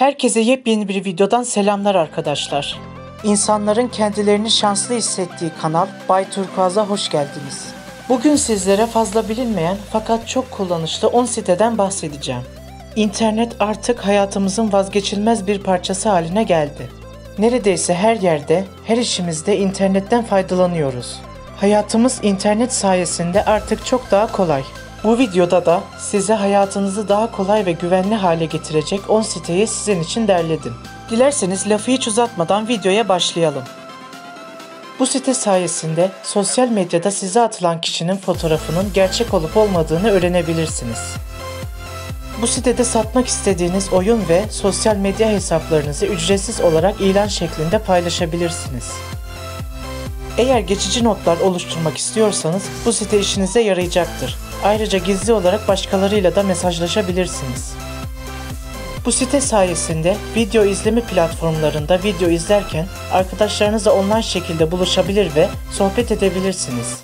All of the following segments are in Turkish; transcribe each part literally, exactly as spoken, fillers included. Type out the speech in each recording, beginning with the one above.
Herkese yepyeni bir videodan selamlar arkadaşlar. İnsanların kendilerini şanslı hissettiği kanal Bay Turkuaz'a hoş geldiniz. Bugün sizlere fazla bilinmeyen fakat çok kullanışlı on siteden bahsedeceğim. İnternet artık hayatımızın vazgeçilmez bir parçası haline geldi. Neredeyse her yerde, her işimizde internetten faydalanıyoruz. Hayatımız internet sayesinde artık çok daha kolay. Bu videoda da size hayatınızı daha kolay ve güvenli hale getirecek on siteyi sizin için derledim. Dilerseniz lafı hiç uzatmadan videoya başlayalım. Bu site sayesinde sosyal medyada size atılan kişinin fotoğrafının gerçek olup olmadığını öğrenebilirsiniz. Bu sitede satmak istediğiniz oyun ve sosyal medya hesaplarınızı ücretsiz olarak ilan şeklinde paylaşabilirsiniz. Eğer geçici notlar oluşturmak istiyorsanız bu site işinize yarayacaktır. Ayrıca gizli olarak başkalarıyla da mesajlaşabilirsiniz. Bu site sayesinde video izleme platformlarında video izlerken arkadaşlarınızla online şekilde buluşabilir ve sohbet edebilirsiniz.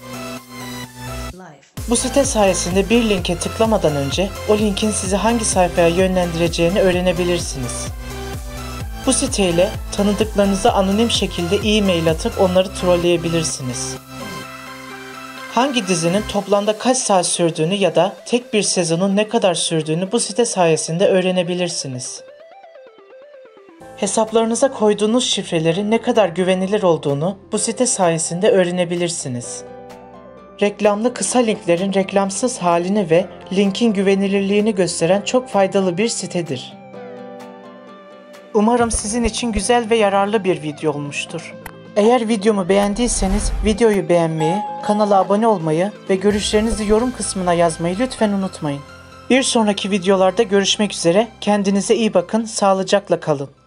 Bu site sayesinde bir linke tıklamadan önce o linkin sizi hangi sayfaya yönlendireceğini öğrenebilirsiniz. Bu siteyle tanıdıklarınıza anonim şekilde e-mail atıp onları trolleyebilirsiniz. Hangi dizinin toplamda kaç saat sürdüğünü ya da tek bir sezonun ne kadar sürdüğünü bu site sayesinde öğrenebilirsiniz. Hesaplarınıza koyduğunuz şifrelerin ne kadar güvenilir olduğunu bu site sayesinde öğrenebilirsiniz. Reklamlı kısa linklerin reklamsız halini ve linkin güvenilirliğini gösteren çok faydalı bir sitedir. Umarım sizin için güzel ve yararlı bir video olmuştur. Eğer videomu beğendiyseniz videoyu beğenmeyi, kanala abone olmayı ve görüşlerinizi yorum kısmına yazmayı lütfen unutmayın. Bir sonraki videolarda görüşmek üzere, kendinize iyi bakın, sağlıcakla kalın.